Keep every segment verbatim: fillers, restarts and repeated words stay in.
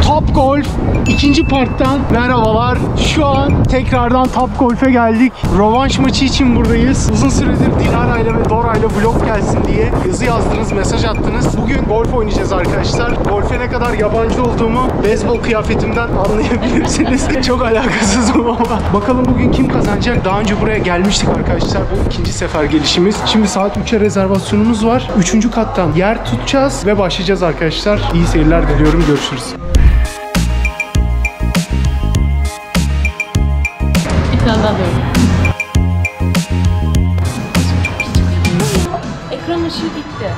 Top Golf ikinci parttan merhabalar. Şu an tekrardan Top Golf'e geldik. Rövanş maçı için buradayız. Uzun süredir Dilara ile ve Dora ile vlog gelsin diye yazı yazdınız, mesaj attınız. Bugün golf oynayacağız arkadaşlar. Golfe ne kadar yabancı olduğumu beyzbol kıyafetimden anlayabilirsiniz. Çok alakasızım ama. Bakalım bugün kim kazanacak? Daha önce buraya gelmiştik arkadaşlar. Bu ikinci sefer gelişimiz. Şimdi saat üçe rezervasyonumuz var. Üçüncü kattan yer tutacağız ve başlayacağız arkadaşlar. İyi seyirler diliyorum. Görüşürüz. Ekran ışığı gitti.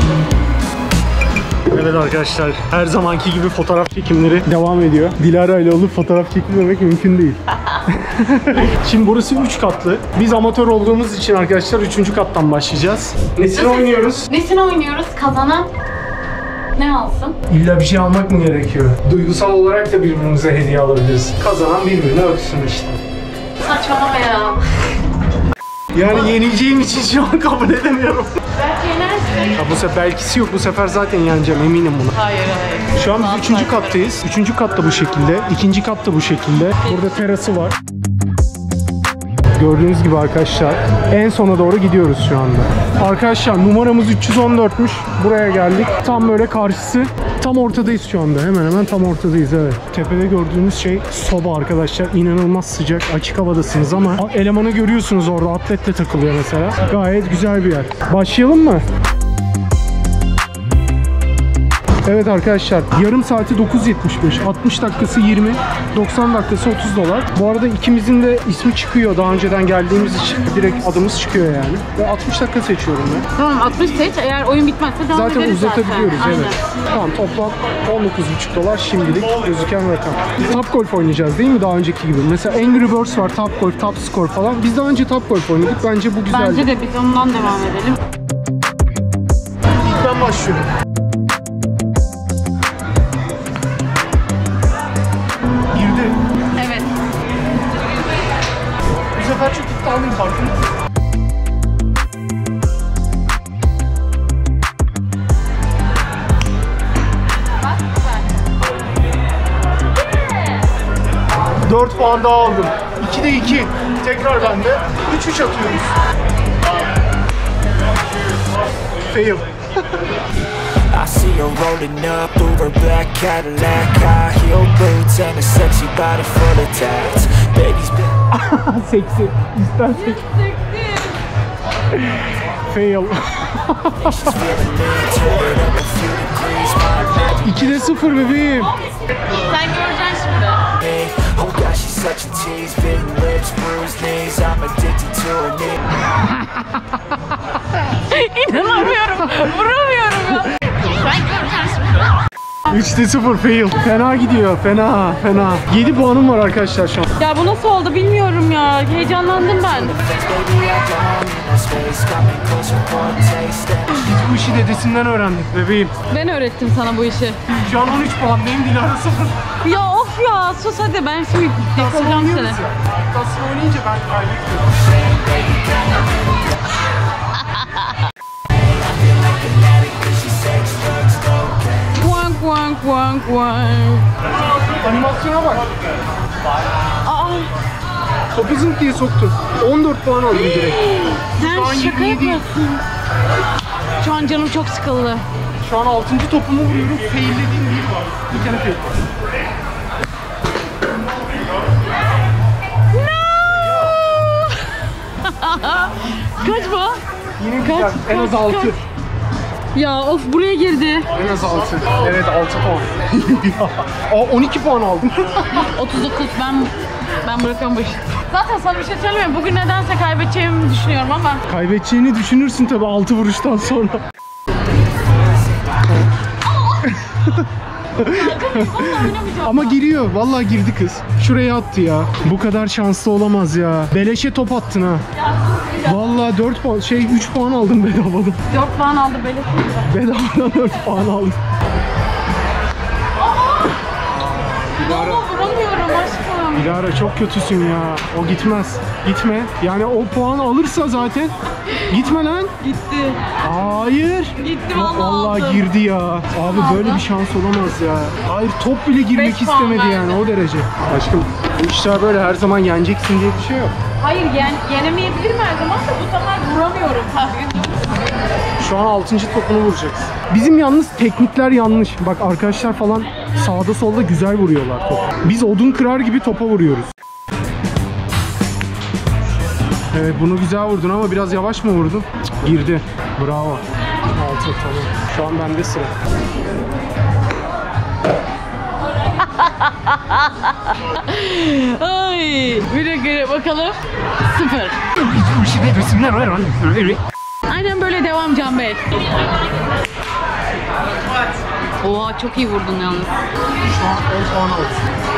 Evet arkadaşlar, her zamanki gibi fotoğraf çekimleri devam ediyor. Dilara ile olup fotoğraf çekilmemek mümkün değil. Şimdi burası üç katlı. Biz amatör olduğumuz için arkadaşlar üçüncü kattan başlayacağız. Nesine oynuyoruz? Nesine oynuyoruz? Kazanan ne alsın? İlla bir şey almak mı gerekiyor? Duygusal olarak da birbirimize hediye alabiliriz. Kazanan birbirine öpsün işte. Saçmalama ya. Yani yenileceğim için şu an kabul edemiyorum. Belki yenersin. Ya bu sefer belkisi yok. Bu sefer zaten yeneceğim, eminim buna. Hayır hayır. Şu an biz üçüncü kattayız. Üçüncü kat da bu şekilde. İkinci kat da bu şekilde. Burada terası var. Gördüğünüz gibi arkadaşlar en sona doğru gidiyoruz şu anda. Arkadaşlar numaramız üç yüz on dörtmüş. Buraya geldik. Tam böyle karşısı. Tam ortadayız şu anda. Hemen hemen tam ortadayız, evet. Tepede gördüğünüz şey soba arkadaşlar. İnanılmaz sıcak. Açık havadasınız ama elemanı görüyorsunuz orada. Atletle takılıyor mesela. Gayet güzel bir yer. Başlayalım mı? Evet arkadaşlar, yarım saati dokuz yetmiş beş, altmış dakikası yirmi, doksan dakikası otuz dolar. Bu arada ikimizin de ismi çıkıyor daha önceden geldiğimiz için. Direkt adımız çıkıyor yani. Ve altmış dakika seçiyorum ben. Tamam, altmış seç. Eğer oyun bitmezse devam zaten ederiz zaten. uzatabiliyoruz, Aynen. evet. Tamam, toplam on dokuz buçuk dolar şimdilik gözüken rakam. Biz Top Golf oynayacağız değil mi daha önceki gibi? Mesela Angry Birds var, Top Golf, Top Score falan. Biz daha önce Top Golf oynadık. Bence bu güzeldi. Bence de biz ondan devam edelim. İlk ben başlıyorum. Evet. Bu sefer çok iddialıyım, farkında mısın? dört puan daha aldım. ikide iki. Tekrar bende. üç üç atıyoruz. Fail. I see you rolling up, Uber black Cadillac, high heel boots and a sexy body full of tats. Baby's been Seksi. İster seksi. Fail. ikide sıfır bebeğim. Sen göreceksin şimdi. oh gosh, she's such a tease, bitten lips, bruised knees. I'm addicted to her knee. İnanamıyorum. Vuramıyorum ya. Sen göreceksin. üçte sıfır fail. Fena gidiyor. Fena. Fena. yedi puanım var arkadaşlar şu an. Ya bu nasıl oldu bilmiyorum ya. Heyecanlandım ben. Biz bu işi dedesinden öğrendik bebeğim. Ben öğrettim sana bu işi. Şu an on üç puandayım, Dilara sıfır. Ya of ya, sus hadi, ben şimdi dekolacağım seni. Tasla oynayınca ben kaybettim. Guang guang guang guang. Animasyona bak. Aa, Topu zınk diye soktun. on dört puan aldım direkt. Şu an sen şaka yirmi yedi. yapıyorsun. Şu an canım çok sıkıldı. Şu an altıncı topumu vuruyorum. Faillediğim bir var. Bir tane fail var. Kaç bu? Yine Kaç, güzel. En az kaç, altı. kaç? Ya of, buraya girdi. En az altı. Evet, altı puan. Aa, on iki puan aldım. otuz dokuz, ben ben bırakıyorum bu işi. Zaten sana bir şey söyleyeyim mi? Bugün nedense kaybedeceğimi düşünüyorum ama. Kaybedeceğini düşünürsün tabii altı vuruştan sonra. Ama giriyor. Vallahi girdi kız. Şuraya attı ya. Bu kadar şanslı olamaz ya. Beleşe top attın ha. Vallahi dört puan, şey üç puan aldım bedavadan. dört puan aldı böyle. Bedavadan dört puan aldım. Ama vuramıyorum aşkım. Dilara çok kötüsün ya. O gitmez. Gitme. Yani o puan alırsa zaten. Gitme lan. Gitti. Hayır. Gitti vallahi. Vallahi aldım. girdi ya. Abi böyle bir şans olamaz ya. Hayır, top bile girmek Beş puan istemedi yani verdi. o derece. Aşkım bu işler böyle, her zaman yeneceksin diye bir şey yok. Hayır yen, yenemeyebilirim her zaman da bu sefer vuramıyorum. Şu an altıncı topunu vuracaksın. Bizim yalnız teknikler yanlış. Bak arkadaşlar falan sağda solda güzel vuruyorlar top. Biz odun kırar gibi topa vuruyoruz. Evet, bunu güzel vurdun ama biraz yavaş mı vurdun? Cık, girdi. Bravo. Altı, tamam. Şu an bende sıra. Ay, bir dakika bakalım. Sıfır. Aynen böyle devam Can Bey. Oha çok iyi vurdun yalnız. Şu an on puan aldı.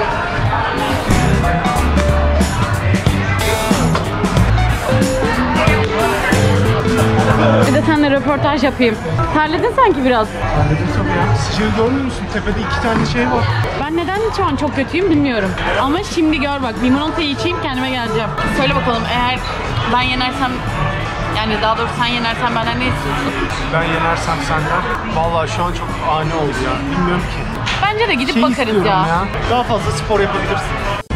Bir de seninle röportaj yapayım. Terledin sanki biraz. Halledin tabii ya. Sıcağı görmüyor musun? Tepede iki tane şey var. Ben neden şu an çok kötüyüm bilmiyorum. Ama şimdi gör bak, limonatayı içeyim kendime geleceğim. Söyle bakalım, eğer ben yenersem, yani daha doğrusu sen yenersen benden ne istiyorsun? Ben yenersem senden. Vallahi şu an çok ani oldu ya. Bilmiyorum ki. Bence de gidip Şey bakarız istiyorum ya. ya. Daha fazla spor yapabilirsin.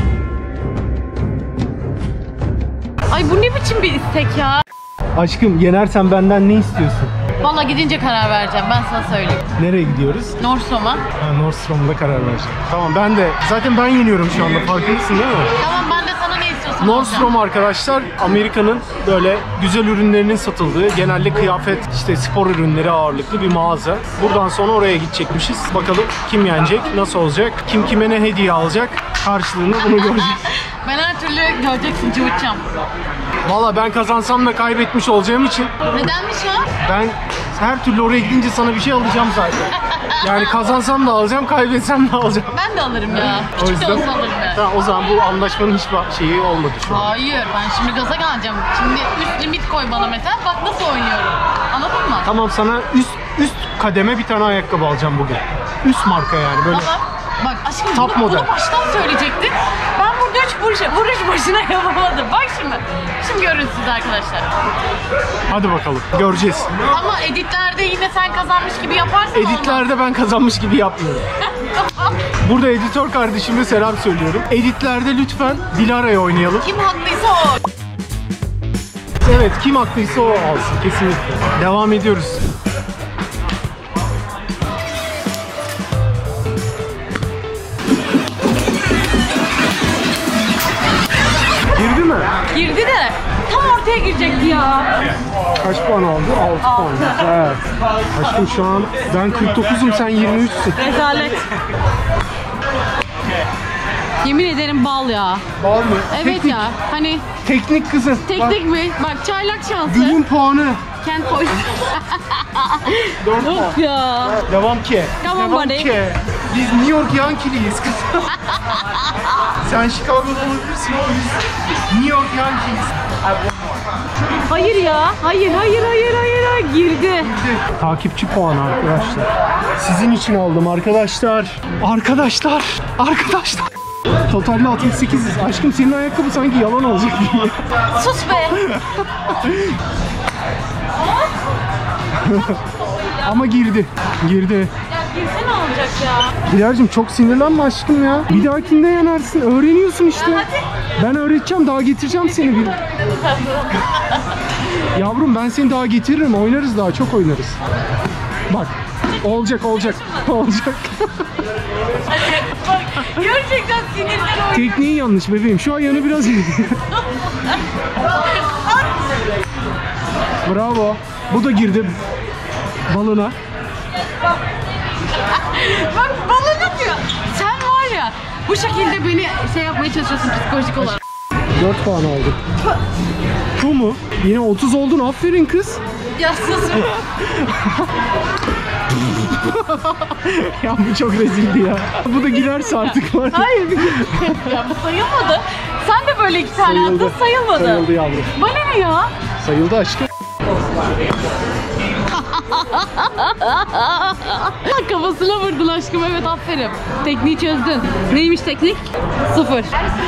Ay bu ne biçim bir istek ya? Aşkım yenersen benden ne istiyorsun? Vallahi gidince karar vereceğim, ben sana söyleyeyim. Nereye gidiyoruz? Nordstrom'a. Ha, Nordstrom'da karar vereceğim. Tamam, ben de. Zaten ben yeniyorum şu anda, farkındasın değil mi? Tamam, ben de sana ne istiyorsan Nordstrom alacağım. arkadaşlar, Amerika'nın böyle güzel ürünlerinin satıldığı, genelde kıyafet, işte spor ürünleri ağırlıklı bir mağaza. Buradan sonra oraya gidecekmişiz. Bakalım kim yenecek, nasıl olacak, kim kime ne hediye alacak, karşılığında bunu göreceğiz. Ben her türlü göreceksin, cıvıtacağım. Valla ben kazansam da kaybetmiş olacağım için Nedenmiş o? ben her türlü oraya gidince sana bir şey alacağım zaten. Yani kazansam da alacağım, kaybetsem de alacağım. Ben de alırım ya. O Küçük de yüzden olsa alırım ben. tamam, o zaman bu anlaşmanın hiçbir şeyi olmadı şu an. Hayır, ben şimdi gaza geleceğim. Şimdi üst limit koy bana mesela, bak nasıl oynuyorum. Anladın mı? Tamam, sana üst üst kademe bir tane ayakkabı alacağım bugün. Üst marka yani böyle. Tamam. Bak aşkım Top bunu, model. bunu baştan söyleyecektin. Ben burada üç vuruş, vuruş başına yapamadım. Bak şimdi. Şimdi görün siz arkadaşlar. Hadi bakalım, göreceğiz. Ama editlerde yine sen kazanmış gibi yaparsan olmaz. Editlerde ben kazanmış gibi yapmıyorum. Burada editör kardeşime selam söylüyorum. Editlerde lütfen Dilara'ya oynayalım. Kim haklıysa o. Evet, kim haklıysa o alsın kesinlikle. Devam ediyoruz. Girdi mi? Girdi de tam ortaya girecekti ya. Kaç puan aldı? altı puan. Güzel. Aşkım şu an ben kırk dokuzum, sen yirmi üçsün. Rezalet. Yemin ederim bal ya. Bal mı? Evet Teknik, ya. Hani teknik kızım. teknik mi? Bak çaylak Bak, şansı. günün puanı. Kent koy. dört puan. Of ya. Devam ki. Come on, Devam buddy. ki. Biz New York Yankee'liyiz kızım. Sen Chicago'da olabilirsin o biz New York Yankees. Hayır ya. Hayır, hayır, hayır, hayır, hayır. Girdi. Takipçi puanı arkadaşlar. Sizin için aldım arkadaşlar. Arkadaşlar. Arkadaşlar. Totalde altmış sekiziz. Aşkım senin ayakkabı sanki yalan olacak gibi. Sus be. Ama girdi. Girdi. Ya girse ne olacak ya? Dilara'cığım çok sinirlenme aşkım ya. Bir dahakinde yenersin. Öğreniyorsun işte. Ben öğreteceğim, daha getireceğim seni bir. Yavrum ben seni daha getiririm. Oynarız, daha çok oynarız. Bak. Olacak, olacak. Olacak. Bak gerçekten sinirden oynuyor. Tekniği yanlış bebeğim. Şu ayağını biraz... Bravo. Bu da girdi balına. Bak balonu diyor. Sen var ya bu şekilde beni şey yapmaya çalışıyorsun psikolojik olarak. dört puan aldık. Bu mu? Yine otuz oldun. Aferin kız. Ya sus. Ya bu çok rezildi ya. Bu da girerse artık var. Hayır bir ya bu sayılmadı. Sen de böyle iki tane Sayıldı. attın, sayılmadı. Sayıldı yavrum. Bana ne ya? Sayıldı aşkım. Kafasına vurdun aşkım, evet aferin. Tekniği çözdün. Neymiş teknik? Sıfır.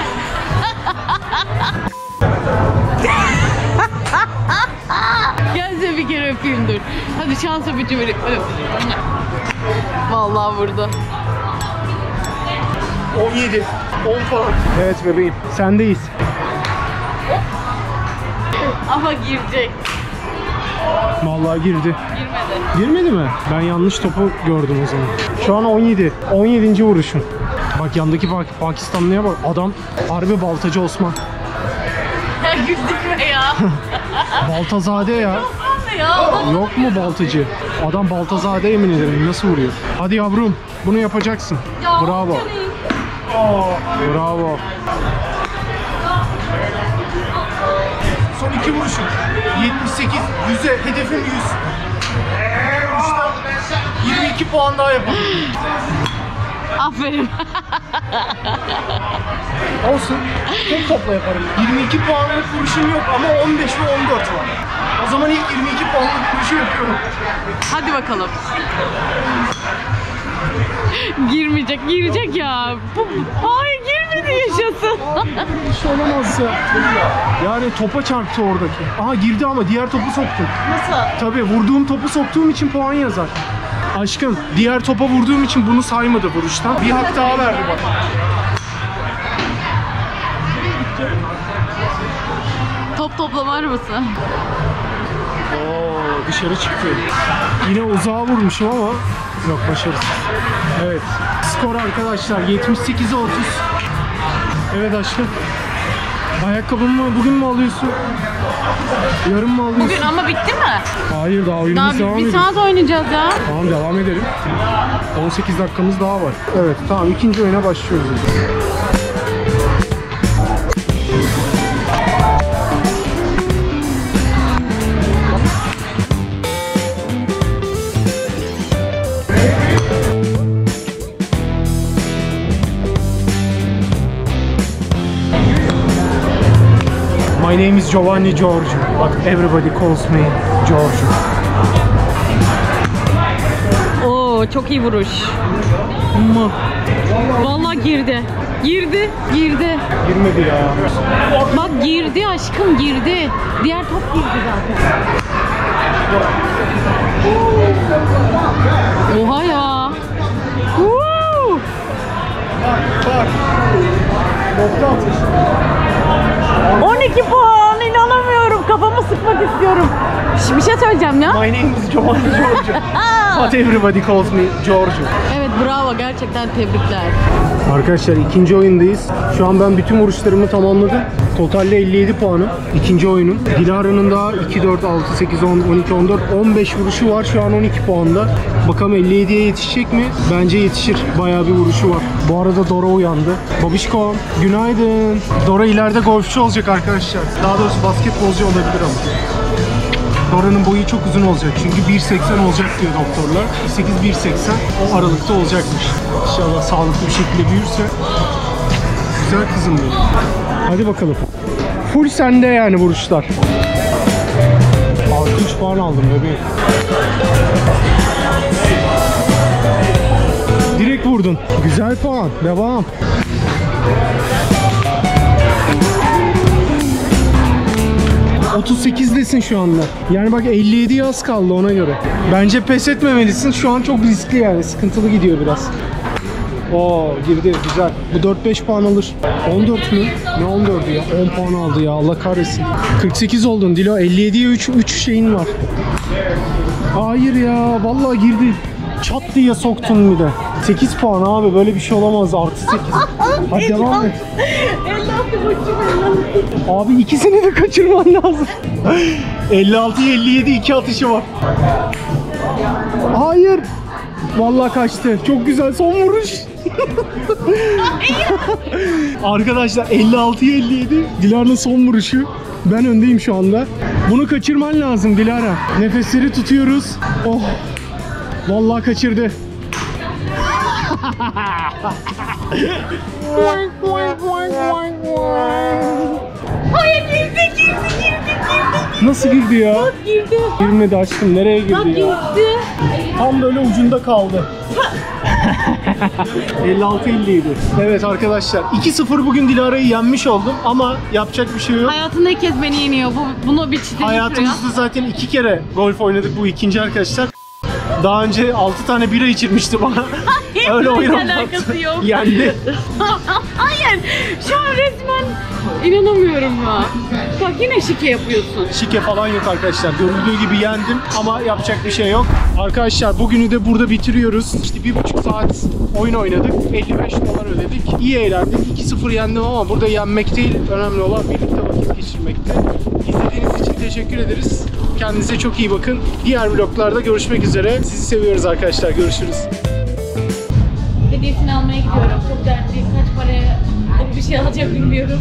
Gel seni bir kere öpeyim dur. Hadi şans öpücü verip öp. Vallahi vurdu. on yedi. on falan. Evet bebeğim. Sendeyiz. Ama girecek. Vallahi girdi. Girmedi. Girmedi mi? Ben yanlış topu gördüm o zaman. Şu an on yedi. on yedinci vuruşum. Bak yandaki Pak Pakistanlıya bak. Adam harbi Baltacı Osman. Ya güldük ya. Baltazade ya. Osman ya. Yok mu Baltacı? Adam Baltazade, yemin ederim. Nasıl vuruyor? Hadi yavrum. Bunu yapacaksın. Bravo. Bravo. Son iki vuruşum. yetmiş sekiz. yüze. Hedefim yüz. Vuruştan yirmi iki puan daha yapalım. Aferin. Olsun. Tek topla yaparım. yirmi iki puanlık vuruşum yok ama on beş ve on dört var. O zaman ilk yirmi iki puanlık vuruşu yapıyorum. Hadi bakalım. Girmeyecek, girecek ya. Bu, hayır girmedi, yaşasın. Bir şey olamaz ya. Yani topa çarptı oradaki. Aha girdi ama diğer topu soktum. Nasıl? Tabii vurduğum topu soktuğum için puan yazar. Aşkım diğer topa vurduğum için bunu saymadı vuruştan. Bir hak daha verdi bana. Top toplamar mısın? Oo, dışarı çıktı. Yine uzağa vurmuşum ama yok, başarısız. Evet. Skor arkadaşlar yetmiş sekize otuz. Evet aşkım. Ayakkabımı bugün mü alıyorsun? Yarın mı alıyorsun? Bugün ama bitti mi? Hayır, daha oyunumuz Daha devam bir, bir ediyor. saat oynayacağız ya. Tamam, devam edelim. on sekiz dakikamız daha var. Evet, tamam, ikinci oyuna başlıyoruz. My name is Giovanni Giorgio, but everybody calls me Giorgio. Oo, çok iyi vuruş. Mı? Vallahi girdi. Girdi, girdi. Girmedi ya. Bak girdi aşkım, girdi. Diğer top girdi zaten. Oha ya. Woo! Bak. Nokta atış. on iki puan, inanamıyorum. Kafamı sıkmak istiyorum. Şş, bir şey söyleyeceğim ya. My name is Giovanni Giorgio, but everybody calls me Giorgio. Evet, bravo, gerçekten tebrikler. Arkadaşlar ikinci oyundayız. Şu an ben bütün vuruşlarımı tamamladım. Totalde elli yedi puanım. İkinci oyunum. Dilara'nın daha iki, dört, altı, sekiz, on, on iki, on dört, on beş vuruşu var. Şu an on iki puanda. Bakalım elli yediye yetişecek mi? Bence yetişir. Bayağı bir vuruşu var. Bu arada Dora uyandı. Babişkom, günaydın. Dora ileride golfçu olacak arkadaşlar. Daha doğrusu basketbolcu olabilir ama. Dora'nın boyu çok uzun olacak çünkü bir seksen olacak diyor doktorlar. bir sekiz bir seksen o aralıkta olacakmış. İnşallah sağlıklı bir şekilde büyürse. Güzel kızım benim. Hadi bakalım. Full sende yani vuruşlar. altı üç puan aldım bebeğim. Direkt vurdun. Güzel puan. Devam. otuz sekizdesin şu anda. Yani bak elli yediye az kaldı ona göre. Bence pes etmemelisin. Şu an çok riskli yani. Sıkıntılı gidiyor biraz. Oo girdi güzel. Bu dört beş puan alır. on dört mü? Ne on dördü ya? on puan aldı ya. Allah kahretsin. kırk sekiz oldun Dilo. elli yediye üç, üç şeyin var. Hayır ya. Vallahi girdi. Çat diye soktun bir de. sekiz puan abi. Böyle bir şey olamaz. Artı sekiz. Hadi devam et. Abi ikisini de kaçırman lazım. elli altı elli yedi iki atışı var. Hayır. Vallahi kaçtı. Çok güzel son vuruş. Arkadaşlar elli altı elli yedi Dilara'nın son vuruşu. Ben öndeyim şu anda. Bunu kaçırman lazım Dilara. Nefesleri tutuyoruz. Oh. Vallahi kaçırdı. Hayır, girdi, girdi, girdi, girdi, Nasıl girdi ya? Girdi. Girmedi aşkım. Nereye girdi Bak ya? girdi. Tam böyle ucunda kaldı. elli altı elli yedi. Evet arkadaşlar, iki sıfır bugün Dilara'yı yenmiş oldum ama yapacak bir şey yok. Hayatında ilk kez beni yeniyor. Bu, bunu bir çizelim şuraya. Hayatımızda zaten iki kere golf oynadık, bu ikinci arkadaşlar. Daha önce altı tane bira içirmişti bana. Öyle Hiç oynamadı. alakası yok. Yendi. Hayır. Şu an resmen inanamıyorum ya. Bak yine şike yapıyorsun. Şike falan yok arkadaşlar. Görüldüğü gibi yendim ama yapacak bir şey yok. Arkadaşlar bugünü de burada bitiriyoruz. İşte bir buçuk saat oyun oynadık. elli beş dolar ödedik. İyi eğlendik. iki sıfır yendim ama burada yenmek değil. Önemli olan birlikte vakit geçirmekti. İzlediğiniz için teşekkür ederiz. Kendinize çok iyi bakın. Diğer vloglarda görüşmek üzere. Sizi seviyoruz arkadaşlar. Görüşürüz. Hediyesini almaya gidiyorum. Çok dertliyim. Kaç paraya bir şey alacak bilmiyorum.